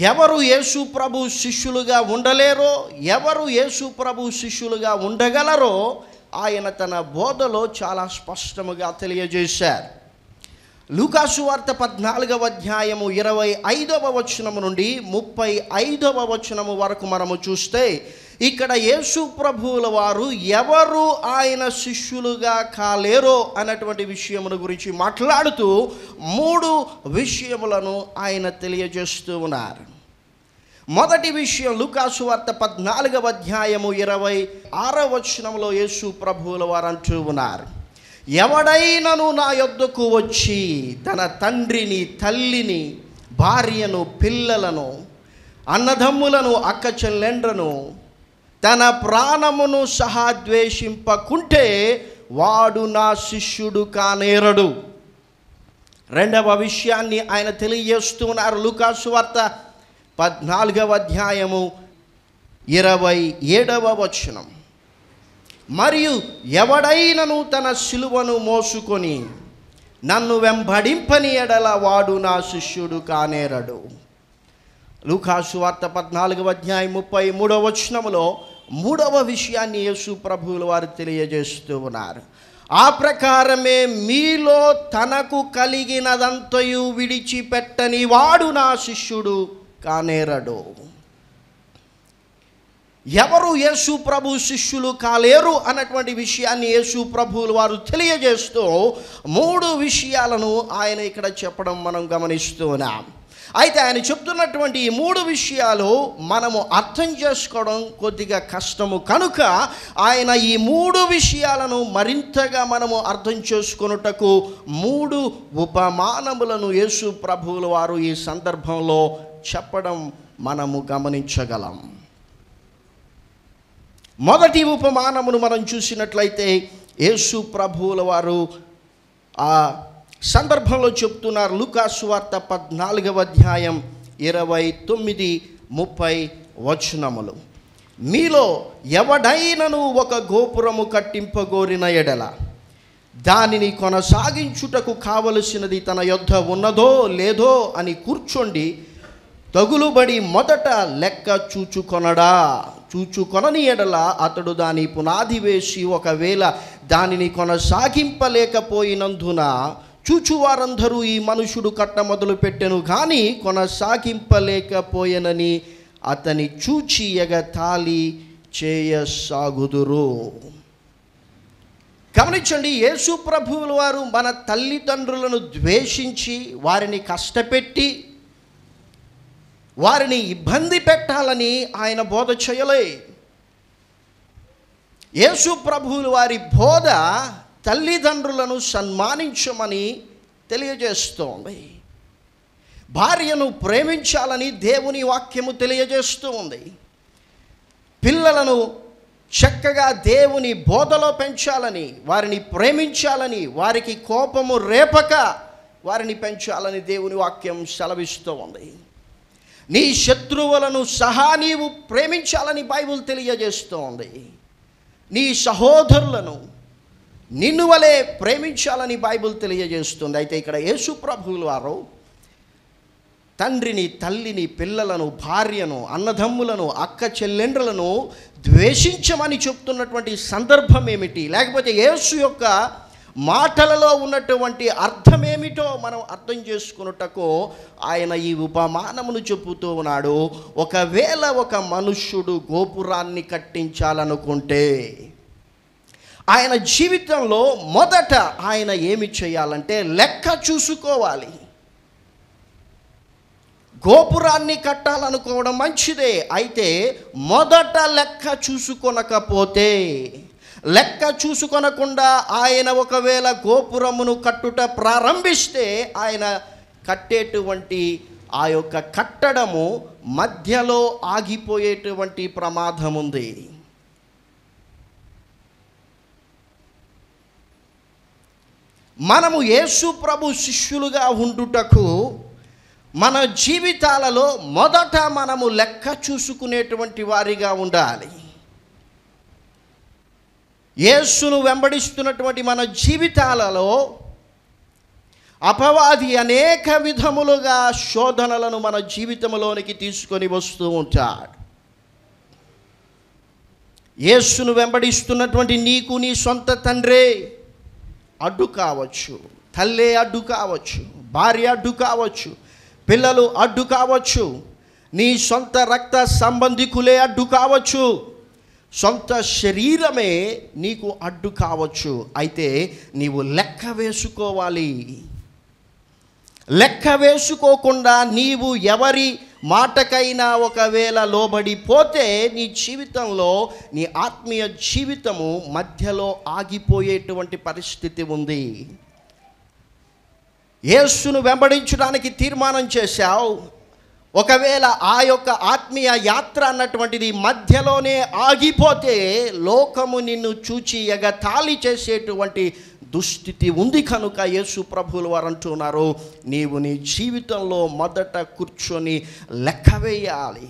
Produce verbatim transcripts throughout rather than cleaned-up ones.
ఎవరు యేసు ప్రభు శిష్యులుగా ఉండలేరో, ఎవరు యేసు ప్రభు శిష్యులుగా ఉండగలరో ఆయన తన బోధలో చాలా స్పష్టముగా తెలియజేశారు. లూకాసు వార్త పద్నాలుగవ అధ్యాయము ఇరవై ఐదవ వచనము నుండి ముప్పై ఐదవ వచనము వరకు మనము చూస్తే ఇక్కడ యేసు ప్రభువుల వారు ఎవరు ఆయన శిష్యులుగా కాలేరో అన్నటువంటి విషయముల గురించి మాట్లాడుతూ మూడు విషయములను ఆయన తెలియజేస్తూ ఉన్నారు. మొదటి విషయం లూకాసు వార్త పద్నాలుగవ అధ్యాయము ఇరవై ఆరవ వచనంలో యేసు ప్రభువుల వారు అంటూ ఉన్నారు, ఎవడైనను నా యొద్దకు వచ్చి తన తండ్రిని, తల్లిని, భార్యను, పిల్లలను, అన్నదమ్ములను, అక్క చెల్లెండ్రను, తన ప్రాణమును సహా ద్వేషింపకుంటే వాడు నా శిష్యుడు కానేరడు. రెండవ విషయాన్ని ఆయన తెలియజేస్తూ ఉన్నారు. లూకాసు వార్త పద్నాలుగవ అధ్యాయము ఇరవై ఏడవ వచనం, మరియు ఎవడైనను తన సిలువను మోసుకొని నన్ను వెంబడింపని ఎడల వాడు నా శిష్యుడు కానేరడు. లూకాసు వార్త పద్నాలుగవ అధ్యాయం ముప్పై మూడవ వచనములో మూడవ విషయాన్ని యేసు ప్రభువుల వారు తెలియజేస్తూ ఉన్నారు. ఆ ప్రకారమే మీలో తనకు కలిగినదంతయు విడిచిపెట్టని వాడు నా శిష్యుడు కానేరడు. ఎవరు యేసు ప్రభు శిష్యులు కాలేరు అన్నటువంటి విషయాన్ని యేసు ప్రభువుల వారు తెలియజేస్తూ మూడు విషయాలను ఆయన ఇక్కడ చెప్పడం మనం గమనిస్తూ ఉన్నాం. అయితే ఆయన చెప్తున్నటువంటి ఈ మూడు విషయాలు మనము అర్థం చేసుకోవడం కొద్దిగా కష్టము కనుక ఆయన ఈ మూడు విషయాలను మరింతగా మనము అర్థం చేసుకొనుటకు మూడు ఉపమానములను యేసు ప్రభువుల వారు ఈ సందర్భంలో చెప్పడం మనము గమనించగలం. మొదటి ఉపమానమును మనం చూసినట్లయితే యేసు ప్రభువుల వారు ఆ సందర్భంలో చెప్తున్నారు. లూకాసు వార్త పద్నాలుగవ అధ్యాయం ఇరవై తొమ్మిది ముప్పై వచనములు, మీలో ఎవడైనను ఒక గోపురము కట్టింపగోరిన ఎడల దానిని కొనసాగించుటకు కావలసినది తన యొద్ద ఉన్నదో లేదో అని కూర్చోండి, తగులుబడి మొదట లెక్క చూచుకొనడా, చూచుకొనని ఎడల అతడు దాని పునాది వేసి ఒకవేళ దానిని కొనసాగింపలేకపోయినందున చూచువారందరూ ఈ మనుషుడు కట్ట మొదలు పెట్టెను కానీ కొనసాగింపలేకపోయెనని అతని చూచి ఎగతాళి చేయసాగుదురు. గమనించండి, యేసు ప్రభువుల వారు మన తల్లిదండ్రులను ద్వేషించి వారిని కష్టపెట్టి వారిని ఇబ్బంది పెట్టాలని ఆయన బోధ చేయలే. యేసు ప్రభువుల వారి బోధ తల్లిదండ్రులను సన్మానించమని తెలియజేస్తోంది. భార్యను ప్రేమించాలని దేవుని వాక్యము తెలియజేస్తూ ఉంది. పిల్లలను చక్కగా దేవుని బోధలో పెంచాలని, వారిని ప్రేమించాలని, వారికి కోపము రేపక వారిని పెంచాలని దేవుని వాక్యం సెలవిస్తూ ఉంది. నీ శత్రువులను సహా నీవు ప్రేమించాలని బైబిల్ తెలియజేస్తోంది. నీ సహోదరులను నిన్ను వలె ప్రేమించాలని బైబిల్ తెలియజేస్తుంది. అయితే ఇక్కడ యేసు ప్రభువుల వారు తండ్రిని, తల్లిని, పిల్లలను, భార్యను, అన్నదమ్ములను, అక్క చెల్లెండ్రులను ద్వేషించమని చెప్తున్నటువంటి సందర్భం ఏమిటి, లేకపోతే యేసు యొక్క మాటలలో ఉన్నటువంటి అర్థమేమిటో మనం అర్థం చేసుకున్నటకు ఆయన ఈ ఉపమానమును చెబుతూ ఉన్నాడు. ఒకవేళ ఒక మనుష్యుడు గోపురాన్ని కట్టించాలనుకుంటే ఆయన జీవితంలో మొదట ఆయన ఏమి చేయాలంటే లెక్క చూసుకోవాలి. గోపురాన్ని కట్టాలనుకోవడం మంచిదే, అయితే మొదట లెక్క చూసుకొనకపోతే, లెక్క చూసుకొనకుండా ఆయన ఒకవేళ గోపురమును కట్టుట ప్రారంభిస్తే ఆయన కట్టేటువంటి ఆ యొక్క కట్టడము మధ్యలో ఆగిపోయేటువంటి ప్రమాదం ఉంది. మనము యేసు ప్రభు శిష్యులుగా ఉండుటకు మన జీవితాలలో మొదట మనము లెక్క చూసుకునేటువంటి వారిగా ఉండాలి. యేసును వెంబడిస్తున్నటువంటి మన జీవితాలలో అపవాది అనేక విధములుగా శోధనలను మన జీవితంలోనికి తీసుకొని వస్తూ ఉంటాడు. యేసును వెంబడిస్తున్నటువంటి నీకు నీ సొంత తండ్రే అడ్డు కావచ్చు, తల్లే అడ్డు కావచ్చు, భార్య అడ్డు కావచ్చు, పిల్లలు అడ్డు కావచ్చు, నీ సొంత రక్త సంబంధికులే అడ్డు కావచ్చు, సొంత శరీరమే నీకు అడ్డు కావచ్చు. అయితే నీవు లెక్క వేసుకోవాలి. లెక్క వేసుకోకుండా నీవు ఎవరి మాటకైనా ఒకవేళ లోబడిపోతే నీ జీవితంలో నీ ఆత్మీయ జీవితము మధ్యలో ఆగిపోయేటువంటి పరిస్థితి ఉంది. యేసును వెంబడించడానికి తీర్మానం చేశావు, ఒకవేళ ఆ యొక్క ఆత్మీయ యాత్ర అన్నటువంటిది మధ్యలోనే ఆగిపోతే లోకము నిన్ను చూచి ఎగతాళి చేసేటువంటి దుస్థితి ఉంది. కనుక యేసు ప్రభువులు వారు అంటున్నారు, నీవు నీ జీవితంలో మొదట కూర్చొని లెక్క వేయాలి.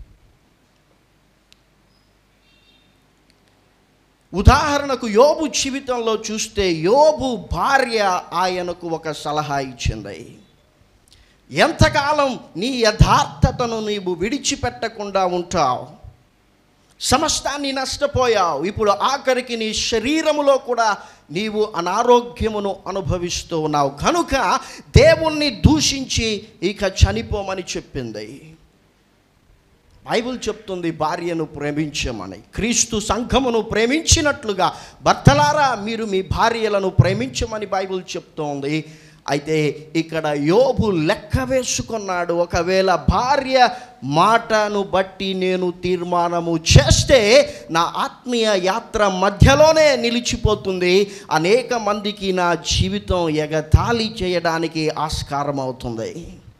ఉదాహరణకు యోబు జీవితంలో చూస్తే యోబు భార్య ఆయనకు ఒక సలహా ఇచ్చింది. ఎంతకాలం నీ యథార్థతను నీవు విడిచిపెట్టకుండా ఉంటావు? సమస్తాన్ని నష్టపోయావు, ఇప్పుడు ఆఖరికి నీ శరీరములో కూడా నీవు అనారోగ్యమును అనుభవిస్తూ ఉన్నావు, కనుక దేవుణ్ణి దూషించి ఇక చనిపోమని చెప్పింది. బైబిల్ చెప్తుంది భార్యను ప్రేమించమని. క్రీస్తు సంఘమును ప్రేమించినట్లుగా భర్తలారా మీరు మీ భార్యలను ప్రేమించమని బైబిల్ చెప్తోంది. అయితే ఇక్కడ యోబు లెక్క వేసుకున్నాడు, ఒకవేళ భార్య మాటను బట్టి నేను తీర్మానము చేస్తే నా ఆత్మీయ యాత్ర మధ్యలోనే నిలిచిపోతుంది, అనేక మందికి నా జీవితం ఎగతాళి చేయడానికి ఆస్కారం అవుతుంది.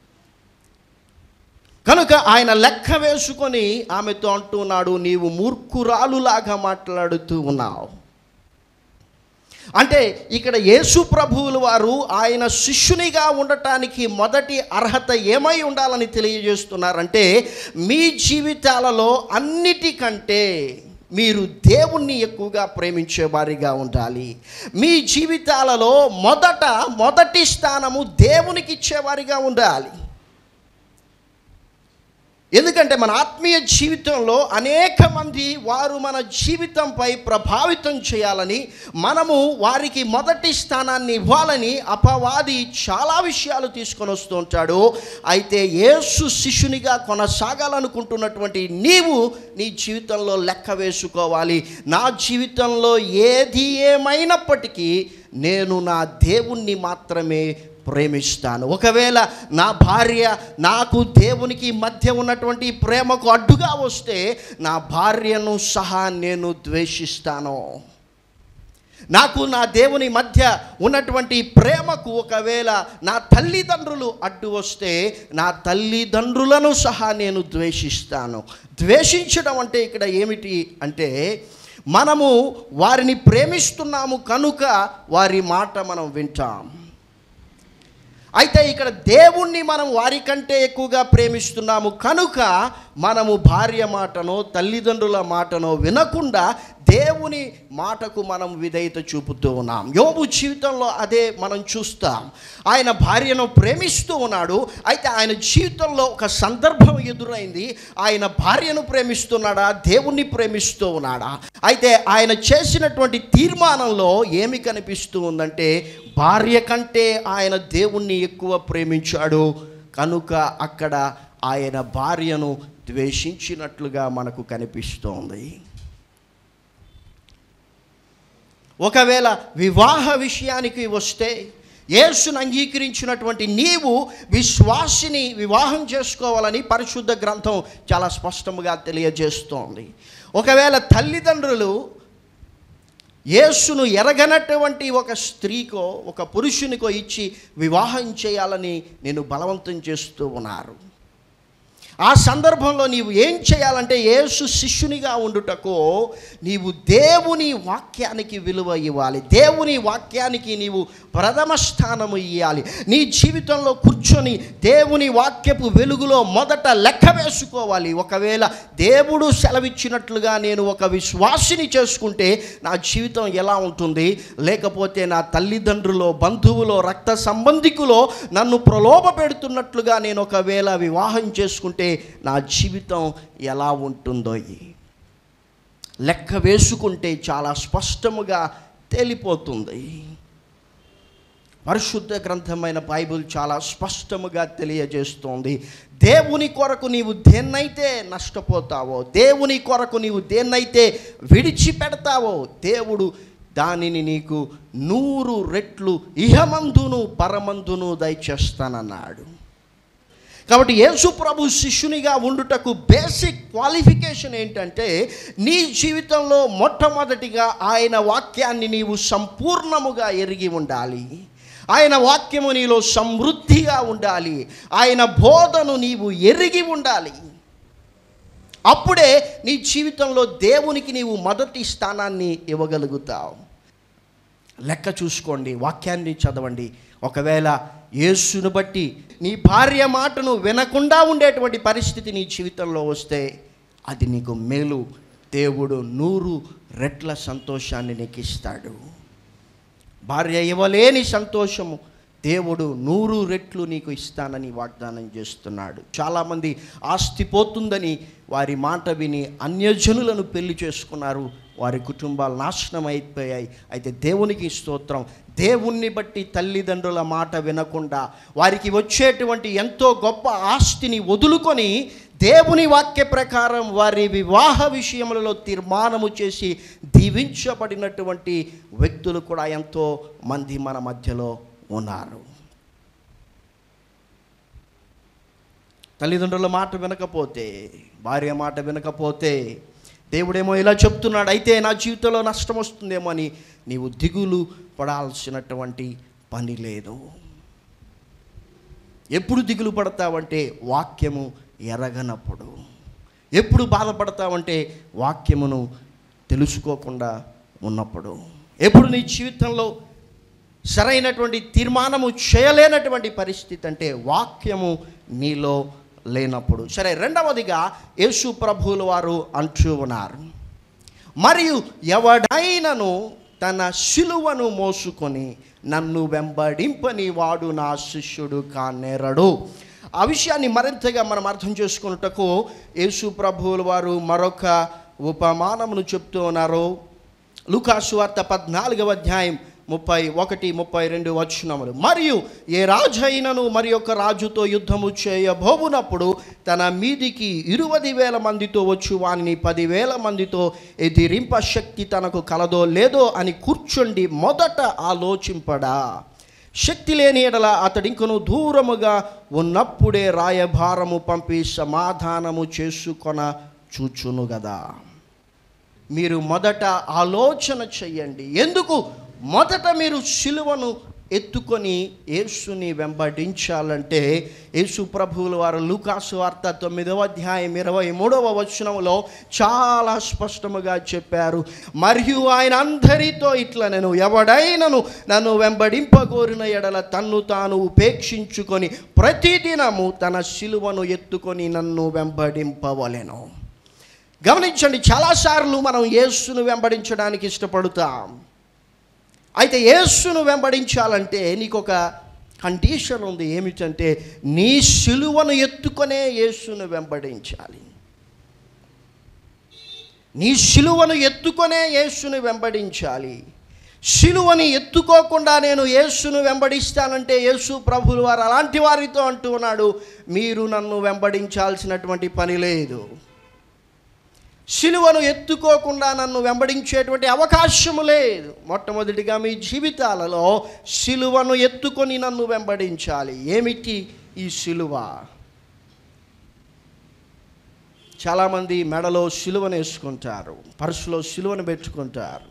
కనుక ఆయన లెక్క వేసుకొని ఆమెతో అంటున్నాడు, నీవు మూర్ఖురాలులాగా మాట్లాడుతూ ఉన్నావు. అంటే ఇక్కడ యేసు ప్రభువులు వారు ఆయన శిష్యునిగా ఉండటానికి మొదటి అర్హత ఏమై ఉండాలని తెలియజేస్తున్నారంటే, మీ జీవితాలలో అన్నిటికంటే మీరు దేవుణ్ణి ఎక్కువగా ప్రేమించేవారిగా ఉండాలి. మీ జీవితాలలో మొదట మొదటి స్థానము దేవునికి ఇచ్చేవారిగా ఉండాలి. ఎందుకంటే మన ఆత్మీయ జీవితంలో అనేక మంది వారు మన జీవితంపై ప్రభావితం చేయాలని, మనము వారికి మొదటి స్థానాన్ని ఇవ్వాలని అపవాది చాలా విషయాలు తీసుకొని వస్తూ ఉంటాడు. అయితే యేసు శిష్యునిగా కొనసాగాలనుకుంటున్నటువంటి నీవు నీ జీవితంలో లెక్క వేసుకోవాలి. నా జీవితంలో ఏది ఏమైనప్పటికీ నేను నా దేవుణ్ణి మాత్రమే ప్రేమిస్తాను. ఒకవేళ నా భార్య నాకు దేవునికి మధ్య ఉన్నటువంటి ప్రేమకు అడ్డుగా వస్తే నా భార్యను సహా నేను ద్వేషిస్తాను. నాకు నా దేవుని మధ్య ఉన్నటువంటి ప్రేమకు ఒకవేళ నా తల్లిదండ్రులు అడ్డు వస్తే నా తల్లిదండ్రులను సహా నేను ద్వేషిస్తాను. ద్వేషించడం అంటే ఇక్కడ ఏమిటి అంటే, మనము వారిని ప్రేమిస్తున్నాము కనుక వారి మాట మనం వింటాం. అయితే ఇక్కడ దేవుణ్ణి మనం వారికంటే ఎక్కువగా ప్రేమిస్తున్నాము కనుక మనము భార్య మాటనో తల్లిదండ్రుల మాటనో వినకుండా దేవుని మాటకు మనం విధేయత చూపుతూ ఉన్నాం. యోబు జీవితంలో అదే మనం చూస్తాం. ఆయన భార్యను ప్రేమిస్తూ ఉన్నాడు. అయితే ఆయన జీవితంలో ఒక సందర్భం ఎదురైంది. ఆయన భార్యను ప్రేమిస్తున్నాడా, దేవుణ్ణి ప్రేమిస్తూ ఉన్నాడా? అయితే ఆయన చేసినటువంటి తీర్మానంలో ఏమి కనిపిస్తూ ఉందంటే, భార్య కంటే ఆయన దేవుణ్ణి ఎక్కువ ప్రేమించాడు కనుక అక్కడ ఆయన భార్యను ద్వేషించినట్లుగా మనకు కనిపిస్తోంది. ఒకవేళ వివాహ విషయానికి వస్తే, యేసును అంగీకరించినటువంటి నీవు విశ్వాసిని వివాహం చేసుకోవాలని పరిశుద్ధ గ్రంథం చాలా స్పష్టంగా తెలియజేస్తోంది. ఒకవేళ తల్లిదండ్రులు యేసును ఎరగనటువంటి ఒక స్త్రీకో ఒక పురుషునికో ఇచ్చి వివాహం చేయాలని నేను బలవంతం చేస్తూ ఉన్నారు. ఆ సందర్భంలో నీవు ఏం చేయాలంటే యేసు శిష్యునిగా ఉండుటకు నీవు దేవుని వాక్యానికి విలువ ఇవ్వాలి. దేవుని వాక్యానికి నీవు ప్రథమ స్థానము ఇవ్వాలి. నీ జీవితంలో కూర్చొని దేవుని వాక్యపు వెలుగులో మొదట లెక్క వేసుకోవాలి. ఒకవేళ దేవుడు సెలవిచ్చినట్లుగా నేను ఒక విశ్వాసిని చేసుకుంటే నా జీవితం ఎలా ఉంటుంది, లేకపోతే నా తల్లిదండ్రులో, బంధువులో, రక్త సంబంధికులో నన్ను ప్రలోభ పెడుతున్నట్లుగా నేను ఒకవేళ వివాహం చేసుకుంటే నా జీవితం ఎలా ఉంటుందో లెక్క వేసుకుంటే చాలా స్పష్టముగా తేలిపోతుంది. పరిశుద్ధ గ్రంథమైన బైబిల్ చాలా స్పష్టముగా తెలియజేస్తోంది. దేవుని కొరకు నీవు దేన్నైతే నష్టపోతావో, దేవుని కొరకు నీవు దేన్నైతే విడిచిపెడతావో, దేవుడు దానిని నీకు నూరు రెట్లు ఇహమందును పరమందును దయచేస్తానన్నాడు. కాబట్టి యేసు ప్రభు శిష్యునిగా ఉండుటకు బేసిక్ క్వాలిఫికేషన్ ఏంటంటే నీ జీవితంలో మొట్టమొదటిగా ఆయన వాక్యాన్ని నీవు సంపూర్ణముగా ఎరిగి ఉండాలి. ఆయన వాక్యము నీలో సమృద్ధిగా ఉండాలి. ఆయన బోధను నీవు ఎరిగి ఉండాలి. అప్పుడే నీ జీవితంలో దేవునికి నీవు మొదటి స్థానాన్ని ఇవ్వగలుగుతావు. లెక్క చూసుకోండి, వాక్యాన్ని చదవండి. ఒకవేళ యేసును బట్టి నీ భార్య మాటను వినకుండా ఉండేటువంటి పరిస్థితి నీ జీవితంలో వస్తే అది నీకు మేలు. దేవుడు నూరు రెట్ల సంతోషాన్ని నీకు ఇస్తాడు. భార్య ఇవ్వలేని సంతోషము దేవుడు నూరు రెట్లు నీకు ఇస్తానని వాగ్దానం చేస్తున్నాడు. చాలామంది ఆస్తి పోతుందని వారి మాట విని అన్యజనులను పెళ్లి చేసుకున్నారు. వారి కుటుంబాలు నాశనం అయిపోయాయి. అయితే దేవునికి స్తోత్రం, దేవుణ్ణి బట్టి తల్లిదండ్రుల మాట వినకుండా వారికి వచ్చేటువంటి ఎంతో గొప్ప ఆస్తిని వదులుకొని దేవుని వాక్య ప్రకారం వారి వివాహ విషయములలో తీర్మానము చేసి దీవించబడినటువంటి వ్యక్తులు కూడా ఎంతో మంది మన మధ్యలో ఉన్నారు. తల్లిదండ్రుల మాట వినకపోతే, భార్య మాట వినకపోతే దేవుడేమో ఇలా చెప్తున్నాడు, అయితే నా జీవితంలో నష్టం వస్తుందేమో అని నీవు దిగులు పడాల్సినటువంటి పని లేదు. ఎప్పుడు దిగులు పడతావంటే వాక్యము ఎరగనప్పుడు. ఎప్పుడు బాధపడతావంటే వాక్యమును తెలుసుకోకుండా ఉన్నప్పుడు. ఎప్పుడు నీ జీవితంలో సరైనటువంటి తీర్మానము చేయలేనటువంటి పరిస్థితి అంటే వాక్యము నీలో లేనప్పుడు. సరే, రెండవదిగా యేసు ప్రభువుల వారు అంటూ ఉన్నారు, మరియు ఎవడైనను తన శిలువను మోసుకొని నన్ను వెంబడింపని వాడు నా శిష్యుడు కానేరడు. ఆ విషయాన్ని మరింతగా మనం అర్థం చేసుకున్నటకు యేసు ప్రభువుల వారు మరొక ఉపమానమును చెప్తూ ఉన్నారు. లూకాసు వార్త పద్నాలుగవ అధ్యాయం ముప్పై ఒకటి ముప్పై రెండు వచనములు. మరియు ఏ రాజు అయినను మరి ఒక రాజుతో యుద్ధము చేయబోవునప్పుడు తన మీదికి ఇరువది వేల మందితో వచ్చి వానిని పదివేల మందితో ఎదిరింప శక్తి తనకు కలదో లేదో అని కూర్చుండి మొదట ఆలోచింపడా. శక్తి లేని ఎడల అతడింకను దూరముగా ఉన్నప్పుడే రాయభారము పంపి సమాధానము చేసుకొన చూచును గదా. మీరు మొదట ఆలోచన చెయ్యండి. ఎందుకు మొదట మీరు శిలువను ఎత్తుకొని యేసుని వెంబడించాలంటే యేసు ప్రభువుల వారు లూకాసు వార్త తొమ్మిదవ అధ్యాయం ఇరవై మూడవ వచనంలో చాలా స్పష్టముగా చెప్పారు. మరియు ఆయన అందరితో ఇట్లా, నేను ఎవడైనను నన్ను వెంబడింపగోరిన ఎడల తన్ను తాను ఉపేక్షించుకొని ప్రతిదినము తన శిలువను ఎత్తుకొని నన్ను వెంబడింపవలెను. గమనించండి, చాలాసార్లు మనం యేసును వెంబడించడానికి ఇష్టపడతాం. అయితే యేసును వెంబడించాలంటే నీకు ఒక కండిషన్ ఉంది. ఏమిటంటే నీ శిలువను ఎత్తుకొనే యేసును వెంబడించాలి. నీ శిలువను ఎత్తుకొనే యేసును వెంబడించాలి. శిలువని ఎత్తుకోకుండా నేను యేసును వెంబడిస్తానంటే యేసు ప్రభువుల వారు అలాంటి వారితో అంటూ ఉన్నాడు, మీరు నన్ను వెంబడించాల్సినటువంటి పని లేదు. శిలువను ఎత్తుకోకుండా నన్ను వెంబడించేటువంటి అవకాశము లేదు. మొట్టమొదటిగా మీ జీవితాలలో శిలువను ఎత్తుకొని నన్ను వెంబడించాలి. ఏమిటి ఈ శిలువ? చాలామంది మెడలో శిలువను వేసుకుంటారు, పర్సులో శిలువను పెట్టుకుంటారు.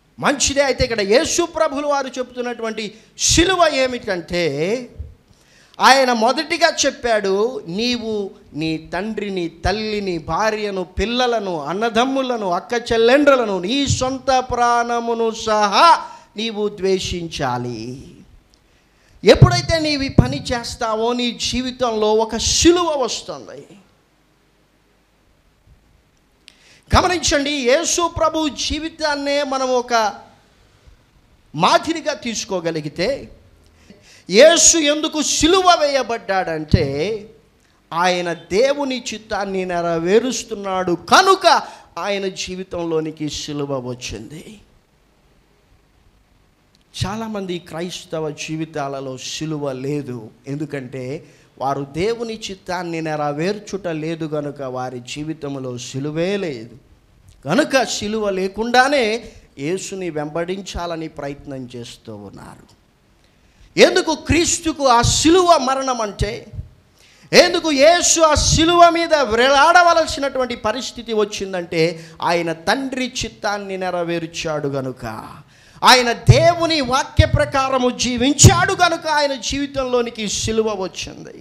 మంచిదే. అయితే ఇక్కడ యేసు ప్రభువుల వారు చెప్తున్నటువంటి శిలువ ఏమిటంటే ఆయన మొదటిగా చెప్పాడు, నీవు నీ తండ్రిని, తల్లిని, భార్యను, పిల్లలను, అన్నదమ్ములను, అక్క చెల్లెండ్రులను, నీ సొంత ప్రాణమును సహా నీవు ద్వేషించాలి. ఎప్పుడైతే నీవు ఈ పని చేస్తావో నీ జీవితంలో ఒక శిలువ వస్తుంది. గమనించండి, యేసు ప్రభు జీవితాన్నే మనం ఒక మాదిరిగా తీసుకోగలిగితే, యేసు ఎందుకు సిలువ వేయబడ్డాడంటే ఆయన దేవుని చిత్తాన్ని నెరవేరుస్తున్నాడు కనుక ఆయన జీవితంలోనికి సిలువ వచ్చింది. చాలామంది క్రైస్తవ జీవితాలలో సిలువ లేదు, ఎందుకంటే వారు దేవుని చిత్తాన్ని నెరవేర్చుట లేదు కనుక వారి జీవితంలో సిలువే లేదు. కనుక సిలువ లేకుండానే యేసుని వెంబడించాలని ప్రయత్నం చేస్తూ ఉన్నారు. ఎందుకు క్రీస్తుకు ఆ సిలువ మరణం అంటే, ఎందుకు యేసు ఆ సిలువ మీద వేలాడవలసినటువంటి పరిస్థితి వచ్చిందంటే ఆయన తండ్రి చిత్తాన్ని నెరవేర్చాడు గనుక, ఆయన దేవుని వాక్య ప్రకారము జీవించాడు కనుక ఆయన జీవితంలోనికి సిలువ వచ్చింది.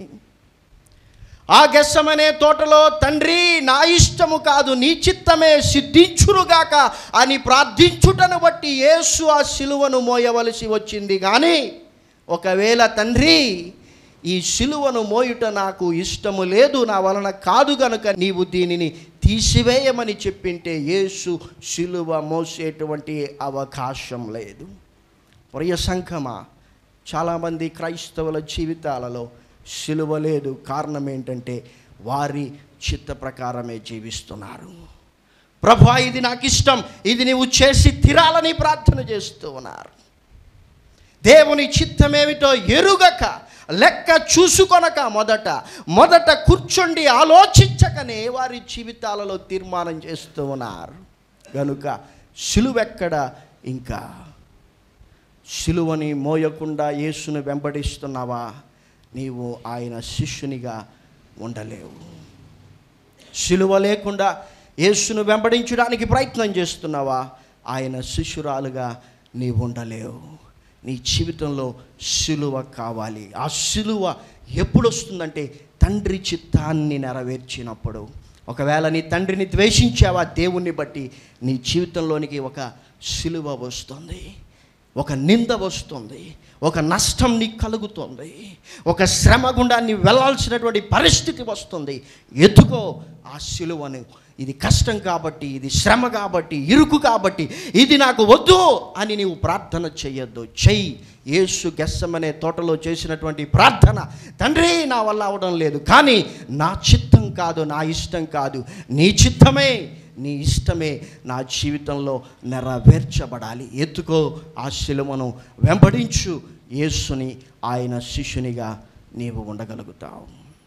ఆ గెత్సెమనే తోటలో తండ్రి నా ఇష్టము కాదు నీ చిత్తమే సిద్ధించునుగాక అని ప్రార్థించుటను బట్టి యేసు ఆ సిలువను మోయవలసి వచ్చింది. కానీ ఒకవేళ తండ్రి ఈ సిలువను మోయుట నాకు ఇష్టము లేదు, నా వలన కాదు గనుక నీవు దీనిని తీసివేయమని చెప్పింటే యేసు సిలువ మోసేటువంటి అవకాశం లేదు. ప్రియ సంఘమా, చాలామంది క్రైస్తవుల జీవితాలలో సిలువ లేదు. కారణం ఏంటంటే వారి చిత్త ప్రకారమే జీవిస్తున్నారు. ప్రభువా ఇది నాకు ఇష్టం, ఇది నీవు చేసి తీరాలని ప్రార్థన చేస్తూ ఉన్నారు. దేవుని చిత్తమేమిటో ఎరుగక, లెక్క చూసుకొనక, మొదట మొదట కూర్చుండి ఆలోచించకనే వారి జీవితాలలో తీర్మానం చేస్తూ ఉన్నారు. కనుక సిలువెక్కడ, ఇంకా సిలువని మోయకుండా యేసును వెంబడిస్తున్నావా, నీవు ఆయన శిష్యునిగా ఉండలేవు. సిలువ లేకుండా యేసును వెంబడించడానికి ప్రయత్నం చేస్తున్నావా, ఆయన శిష్యురాలుగా నీవు ఉండలేవు. నీ జీవితంలో సిలువ కావాలి. ఆ సిలువ ఎప్పుడు వస్తుందంటే తండ్రి చిత్తాన్ని నెరవేర్చినప్పుడు. ఒకవేళ నీ తండ్రిని ద్వేషించావా, దేవుణ్ణి బట్టి నీ జీవితంలోనికి ఒక సిలువ వస్తుంది, ఒక నింద వస్తుంది, ఒక నష్టం నీకు కలుగుతుంది, ఒక శ్రమ గుండా నీ వెళ్ళాల్సినటువంటి పరిస్థితి వస్తుంది. ఎత్తుకో ఆ సిలువను. ఇది కష్టం కాబట్టి, ఇది శ్రమ కాబట్టి, ఇరుకు కాబట్టి ఇది నాకు వద్దు అని నీవు ప్రార్థన చేయొద్దు. చెయ్యి. యేసు గెత్సెమనే తోటలో చేసినటువంటి ప్రార్థన, తండ్రి నా వల్ల అవడం లేదు, కానీ నా చిత్తం కాదు, నా ఇష్టం కాదు, నీ చిత్తమే, నీ ఇష్టమే నా జీవితంలో నెరవేర్చబడాలి. ఎత్తుకో ఆ సిలువను, వెంబడించు యేసుని. ఆయన శిష్యునిగా నీవు ఉండగలుగుతావు.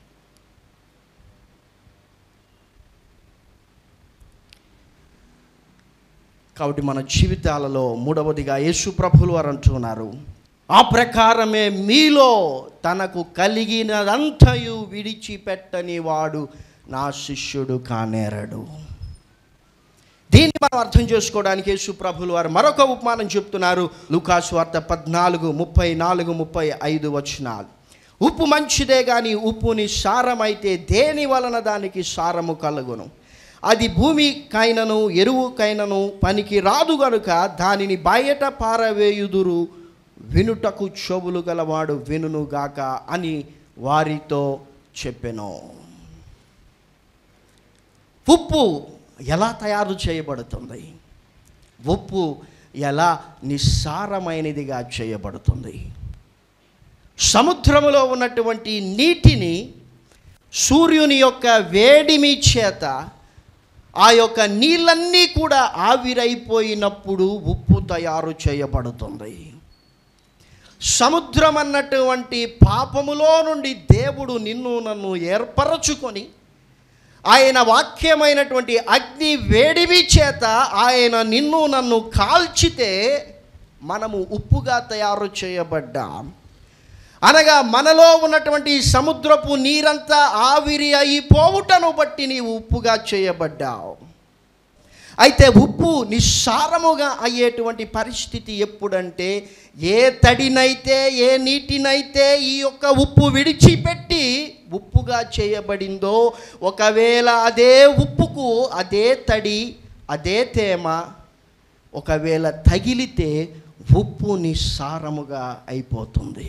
కాబట్టి మన జీవితాలలో మూడవదిగా యేసు ప్రభువులు వారు అంటున్నారు, ఆ ప్రకారమే మీలో తనకు కలిగినదంతయు విడిచిపెట్టని వాడు నా శిష్యుడు కానేరడు. దీన్ని మనం అర్థం చేసుకోవడానికి యేసు ప్రభువులు వారు మరొక ఉపమానం చెప్తున్నారు. లూకాసు వార్త పద్నాలుగు ముప్పై నాలుగు ముప్పై ఐదు వచనాలు. ఉప్పు మంచిదే కానీ ఉప్పుని సారమైతే దేని వలన దానికి సారము కలుగును? అది భూమికైనను ఎరువుకైనను పనికి రాదు గనుక దానిని బయట పారవేయుదురు. వినుటకు చెవులు గలవాడు వినుగాక అని వారితో చెప్పెను. ఉప్పు ఎలా తయారు చేయబడుతుంది? ఉప్పు ఎలా నిస్సారమైనదిగా చేయబడుతుంది? సముద్రములో ఉన్నటువంటి నీటిని సూర్యుని యొక్క వేడిమి చేత ఆ యొక్క నీళ్ళన్నీ కూడా ఆవిరైపోయినప్పుడు ఉప్పు తయారు చేయబడుతుంది. సముద్రం అన్నటువంటి పాపములో నుండి దేవుడు నిన్ను నన్ను ఏర్పరచుకొని ఆయన వాక్యమైనటువంటి అగ్ని వేడిమి చేత ఆయన నిన్ను నన్ను కాల్చితే మనము ఉప్పుగా తయారు చేయబడ్డాం. అనగా మనలో ఉన్నటువంటి సముద్రపు నీరంతా ఆవిరి అయిపోవుటను బట్టి నీవు ఉప్పుగా చేయబడ్డావు. అయితే ఉప్పు నిస్సారముగా అయ్యేటువంటి పరిస్థితి ఎప్పుడంటే, ఏ తడినైతే ఏ నీటినైతే ఈ యొక్క ఉప్పు విడిచిపెట్టి ఉప్పుగా చేయబడిందో, ఒకవేళ అదే ఉప్పుకు అదే తడి అదే తేమ ఒకవేళ తగిలితే ఉప్పు నిస్సారముగా అయిపోతుంది.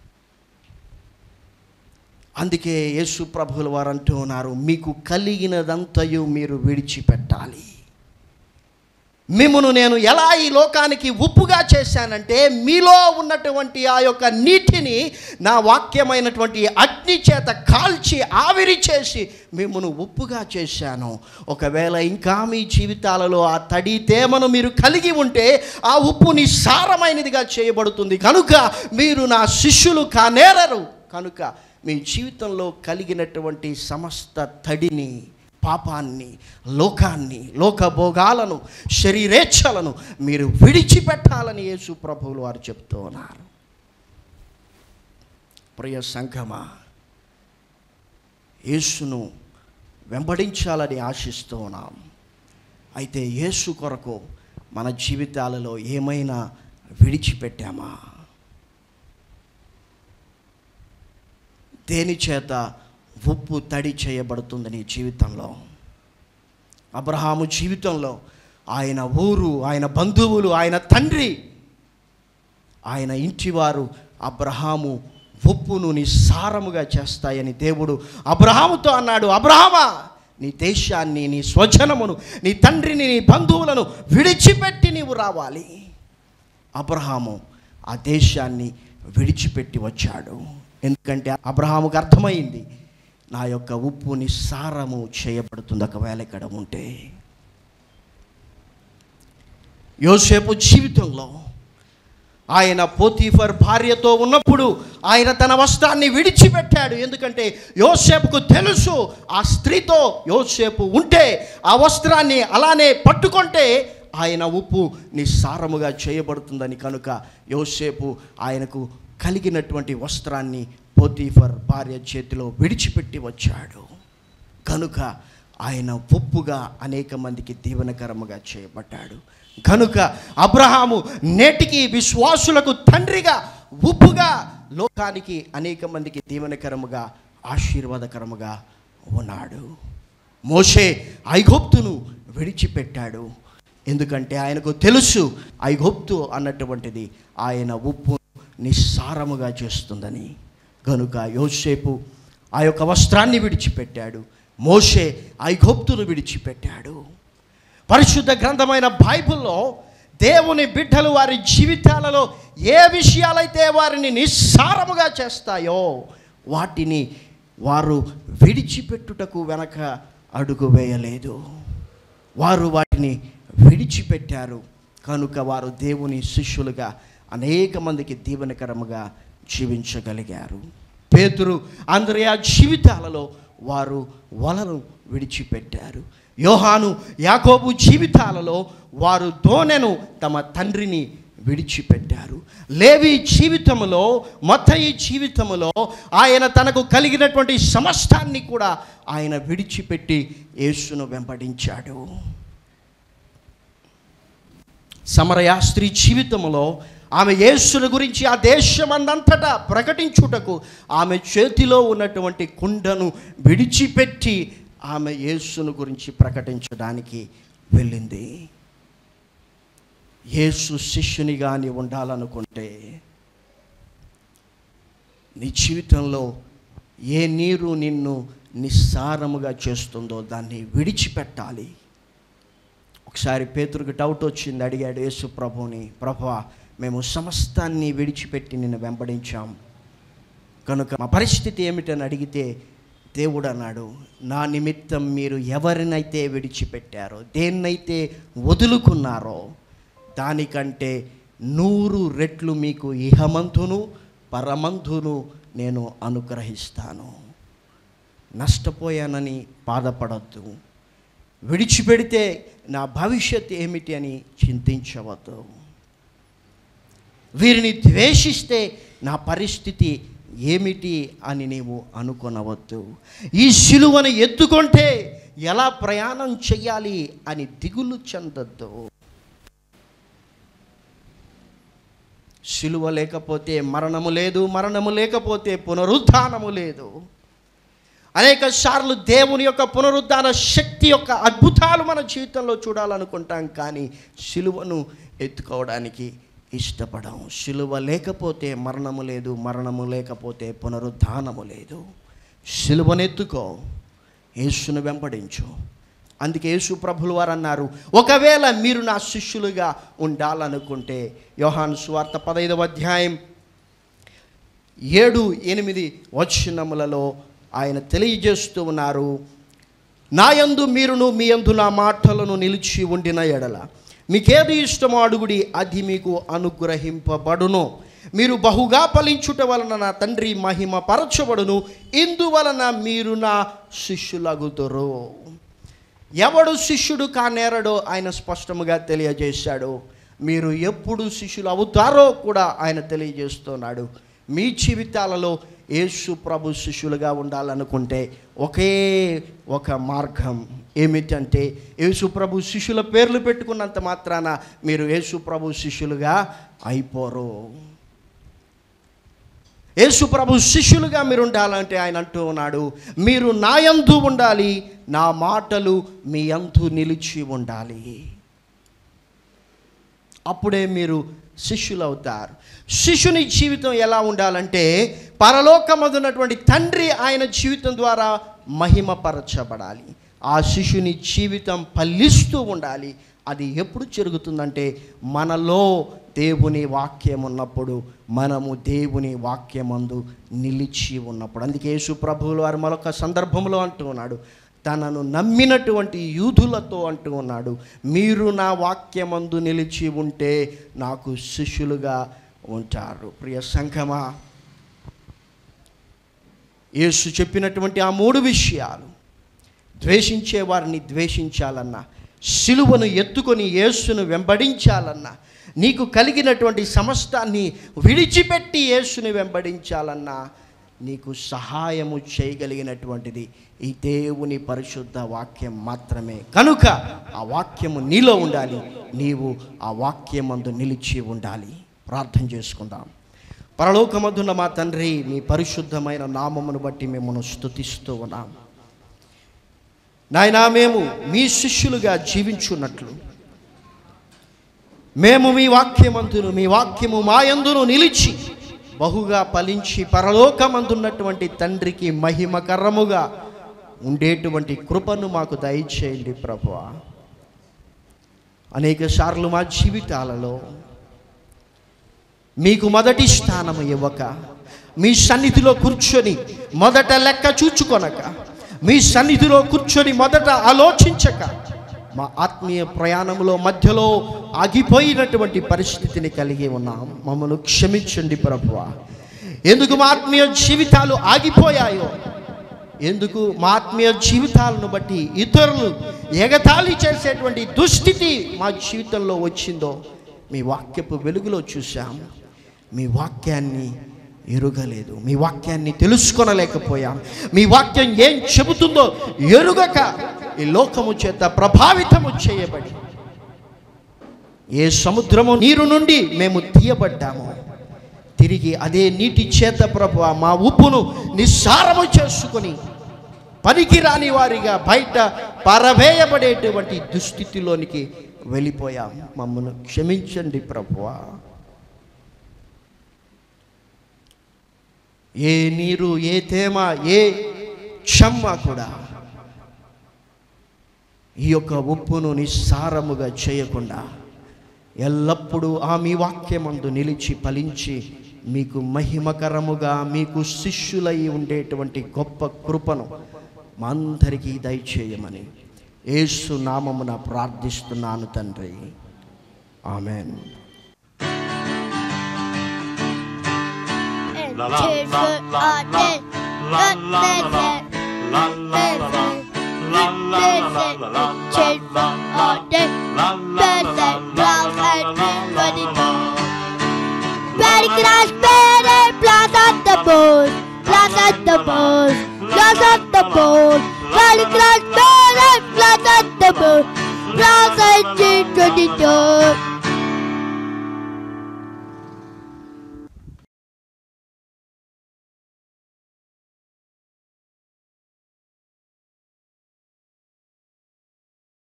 అందుకే యేసు ప్రభువుల వారు అంటూ ఉన్నారు, మీకు కలిగినదంతయు మీరు విడిచిపెట్టాలి. మిమ్మును నేను ఎలా ఈ లోకానికి ఉప్పుగా చేశానంటే, మీలో ఉన్నటువంటి ఆ యొక్క నీటిని నా వాక్యమైనటువంటి అగ్ని చేత కాల్చి ఆవిరి చేసి మిమ్మును ఉప్పుగా చేశాను. ఒకవేళ ఇంకా మీ జీవితాలలో ఆ తడి తేమను మీరు కలిగి ఉంటే ఆ ఉప్పు నిస్సారమైనదిగా చేయబడుతుంది. కనుక మీరు నా శిష్యులు కానేరరు. కనుక మీ జీవితంలో కలిగినటువంటి సమస్త తడిని, పాపాన్ని, లోకాన్ని, లోకభోగాలను, శరీరేచ్ఛలను మీరు విడిచిపెట్టాలని యేసు ప్రభువులు వారు చెప్తూ ఉన్నారు. ప్రియ సంఘమా, యేసును వెంబడించాలని ఆశిస్తూ ఉన్నాం. అయితే యేసు కొరకు మన జీవితాలలో ఏమైనా విడిచిపెట్టామా? దేని చేత ఉప్పు తడి చేయబడుతుంది నీ జీవితంలో? అబ్రహాము జీవితంలో ఆయన ఊరు, ఆయన బంధువులు, ఆయన తండ్రి, ఆయన ఇంటివారు అబ్రహాము ఉప్పును నిస్సారముగా చేస్తాయని దేవుడు అబ్రహాముతో అన్నాడు, అబ్రహామా, నీ దేశాన్ని, నీ స్వజనమును, నీ తండ్రిని, నీ బంధువులను విడిచిపెట్టి నీవు రావాలి. అబ్రహాము ఆ దేశాన్ని విడిచిపెట్టి వచ్చాడు. ఎందుకంటే అబ్రహాముకు అర్థమైంది, నా యొక్క ఉప్పు నిస్సారము చేయబడుతుంది ఒకవేళ ఇక్కడ ఉంటే. యోసేపు జీవితంలో ఆయన పోతీఫర్ భార్యతో ఉన్నప్పుడు ఆయన తన వస్త్రాన్ని విడిచిపెట్టాడు. ఎందుకంటే యోసేపుకు తెలుసు, ఆ స్త్రీతో యోసేపు ఉంటే, ఆ వస్త్రాన్ని అలానే పట్టుకుంటే ఆయన ఉప్పు నిస్సారముగా చేయబడుతుందని. కనుక యోసేపు ఆయనకు కలిగినటువంటి వస్త్రాన్ని పోతీఫర్ భార్య చేతిలో విడిచిపెట్టి వచ్చాడు. కనుక ఆయన ఉప్పుగా అనేక మందికి దీవెనకరముగా చేయబడ్డాడు. కనుక అబ్రహాము నేటికి విశ్వాసులకు తండ్రిగా, ఉప్పుగా లోకానికి అనేక మందికి దీవెనకరముగా, ఆశీర్వాదకరముగా ఉన్నాడు. మోషే ఐగుప్తును విడిచిపెట్టాడు. ఎందుకంటే ఆయనకు తెలుసు, ఐగుప్తు అన్నటువంటిది ఆయన ఉప్పు నిస్సారముగా చేస్తుందని. కనుక యోసేపు ఆ యొక్క వస్త్రాన్ని విడిచిపెట్టాడు. మోషే ఐగుప్తును విడిచిపెట్టాడు. పరిశుద్ధ గ్రంథమైన బైబిల్లో దేవుని బిడ్డలు వారి జీవితాలలో ఏ విషయాలైతే వారిని నిస్సారముగా చేస్తాయో వాటిని వారు విడిచిపెట్టుటకు వెనక అడుగు వేయలేదు. వారు వాటిని విడిచిపెట్టారు. కనుక వారు దేవుని శిష్యులుగా అనేక మందికి దీవెనకరముగా జీవించగలిగారు. పేతురు, అంద్రెయ జీవితాలలో వారు వలను విడిచిపెట్టారు. యోహాను, యాకోబు జీవితాలలో వారు దోణెను, తమ తండ్రిని విడిచిపెట్టారు. లేవి జీవితంలో, మత్తయి జీవితంలో ఆయన తనకు కలిగినటువంటి సమస్తాన్ని కూడా ఆయన విడిచిపెట్టి యేసును వెంబడించాడు. సమరయ స్త్రీ జీవితంలో ఆమె యేసుని గురించి ఆ దేశమందంతటా ప్రకటించుటకు ఆమె చేతిలో ఉన్నటువంటి కుండను విడిచిపెట్టి ఆమె యేసును గురించి ప్రకటించడానికి వెళ్ళింది. యేసు శిష్యునిగా నీ ఉండాలనుకుంటే నీ జీవితంలో ఏ నీరు నిన్ను నిస్సారముగా చేస్తుందో దాన్ని విడిచిపెట్టాలి. ఒకసారి పేతురుకి డౌట్ వచ్చింది. అడిగాడు యేసు ప్రభుని, ప్రభువా, మేము సమస్తాన్ని విడిచిపెట్టి నిన్ను వెంబడించాం, కనుక మా పరిస్థితి ఏమిటని అడిగితే దేవుడు అన్నాడు, నా నిమిత్తం మీరు ఎవరినైతే విడిచిపెట్టారో, దేన్నైతే వదులుకున్నారో దానికంటే నూరు రెట్లు మీకు ఇహమంతును పరమంతును నేను అనుగ్రహిస్తాను. నష్టపోయానని బాధపడద్దు. విడిచిపెడితే నా భవిష్యత్తు ఏమిటి అని చింతించవద్దు. వీరిని ద్వేషిస్తే నా పరిస్థితి ఏమిటి అని నీవు అనుకొనవద్దు. ఈ సిలువను ఎత్తుకుంటే ఎలా ప్రయాణం చెయ్యాలి అని దిగులు చెందొద్దు. సిలువ లేకపోతే మరణము లేదు, మరణము లేకపోతే పునరుద్ధానము లేదు. అనేక సార్లు దేవుని యొక్క పునరుద్ధాన శక్తి యొక్క అద్భుతాలు మన జీవితంలో చూడాలనుకుంటాం, కానీ సిలువను ఎత్తుకోవడానికి ఇష్టపడం. సిలువ లేకపోతే మరణము లేదు, మరణము లేకపోతే పునరుద్ధానము లేదు. సిలువను ఎత్తుకో, యేసును వెంబడించు. అందుకే యేసు ప్రభులు వారు అన్నారు, ఒకవేళ మీరు నా శిష్యులుగా ఉండాలనుకుంటే, యోహాను సువార్త పదైదవ అధ్యాయం ఏడు ఎనిమిది వచనములలో ఆయన తెలియజేస్తూ ఉన్నారు, నా యందు మీరును మీ యందు నా మాటలను నిలిచి ఉండిన ఎడల మీకేది ఇష్టమో అడుగుడి, అది మీకు అనుగ్రహింపబడును. మీరు బహుగా ఫలించుట వలన నా తండ్రి మహిమ పరచబడును, ఇందువలన మీరు నా శిష్యులగుదురు. ఎవడు శిష్యుడు కానేరడో ఆయన స్పష్టముగా తెలియజేశాడు. మీరు ఎప్పుడు శిష్యులు అవుతారో కూడా ఆయన తెలియజేస్తున్నాడు. మీ జీవితాలలో యేసు ప్రభు శిష్యులుగా ఉండాలనుకుంటే ఒకే ఒక మార్గం ఏమిటంటే, యేసు ప్రభు శిష్యుల పేర్లు పెట్టుకున్నంత మాత్రాన మీరు యేసు ప్రభు శిష్యులుగా అయిపోరు. యేసు ప్రభు శిష్యులుగా మీరు ఉండాలంటే ఆయన అంటూ ఉన్నాడు, మీరు నా యందు ఉండాలి, నా మాటలు మీ యందు నిలిచి ఉండాలి. అప్పుడే మీరు శిష్యులు అవుతారు. శిష్యుని జీవితం ఎలా ఉండాలంటే, పరలోకమందున్నటువంటి తండ్రి ఆయన జీవితం ద్వారా మహిమపరచబడాలి. ఆ శిష్యుని జీవితం ఫలిస్తూ ఉండాలి. అది ఎప్పుడు జరుగుతుందంటే, మనలో దేవుని వాక్యం ఉన్నప్పుడు, మనము దేవుని వాక్యమందు నిలిచి ఉన్నప్పుడు. అందుకే యేసు ప్రభువుల వారు మరొక సందర్భంలో అంటూ ఉన్నాడు, తనను నమ్మినటువంటి యూదులతో అంటూ ఉన్నాడు, మీరు నా వాక్యమందు నిలిచి ఉంటే నాకు శిష్యులుగా ఉంటారు. ప్రియ సంఘమా, యేసు చెప్పినటువంటి ఆ మూడు విషయాలు, ద్వేషించే వారిని ద్వేషించాలన్నా, సిలువను ఎత్తుకొని యేసును వెంబడించాలన్నా, నీకు కలిగినటువంటి సమస్తాన్ని విడిచిపెట్టి యేసుని వెంబడించాలన్నా, నీకు సహాయము చేయగలిగినటువంటిది ఈ దేవుని పరిశుద్ధ వాక్యం మాత్రమే. కనుక ఆ వాక్యము నీలో ఉండాలి, నీవు ఆ వాక్యమందు నిలిచి ఉండాలి. ప్రార్థన చేసుకుందాం. పరలోకమందున్న మా తండ్రి, మీ పరిశుద్ధమైన నామమును బట్టి మిమ్మల్ని స్తుతిస్తూ ఉన్నాం. నాయనా, మేము మీ శిష్యులుగా జీవించున్నట్లు, మేము మీ వాక్యమందును, మీ వాక్యము మా యందును నిలిచి బహుగా ఫలించి పరలోకమందున్నటువంటి తండ్రికి మహిమకరముగా ఉండేటువంటి కృపను మాకు దయచేయండి ప్రభువా. అనేక సార్లు మా జీవితాలలో మీకు మొదటి స్థానము ఇవ్వక, మీ సన్నిధిలో కూర్చొని మొదట లెక్క చూచుకొనక, మీ సన్నిధిలో కూర్చొని మొదట ఆలోచించక, మా ఆత్మీయ ప్రయాణంలో మధ్యలో ఆగిపోయినటువంటి పరిస్థితిని కలిగి ఉన్నాం. మమ్మల్ని క్షమించండి ప్రభువా. ఎందుకు మా ఆత్మీయ జీవితాలు ఆగిపోయాయో, ఎందుకు మా ఆత్మీయ జీవితాలను బట్టి ఇతరులు ఎగతాళి చేసేటువంటి దుస్థితి మా జీవితంలో వచ్చిందో, మీ వాక్యపు వెలుగులో చూశాం. మీ వాక్యాన్ని ఎరుగలేదు, మీ వాక్యాన్ని తెలుసుకొనలేకపోయాం. మీ వాక్యం ఏం చెబుతుందో ఎరుగక ఈ లోకము చేత ప్రభావితము చేయబడి ఏ సముద్రము నీరు నుండి మేము తీయబడ్డాము, తిరిగి అదే నీటి చేత ప్రభువా మా ఉప్పును నిస్సారము చేసుకొని పనికిరాని వారిగా బయట పారవేయబడేటువంటి దుస్థితిలోనికి వెళ్ళిపోయాం. మమ్మల్ని క్షమించండి ప్రభువా. ఏ నీరు, ఏ తేమ, ఏ చెమ్మ కూడా ఈ యొక్క ఉప్పును నిస్సారముగా చేయకుండా ఎల్లప్పుడూ ఆ మీ వాక్యమందు నిలిచి ఫలించి మీకు మహిమకరముగా, మీకు శిష్యులై ఉండేటువంటి గొప్ప కృపను మా అందరికీ దయచేయమని యేసు నామమున ప్రార్థిస్తున్నాను తండ్రి. Amen. Very crash, very place at the boat, place at the boat, place at the boat. Valley Cross, Valley Cross at the moon. Cross eighteen twenty-two.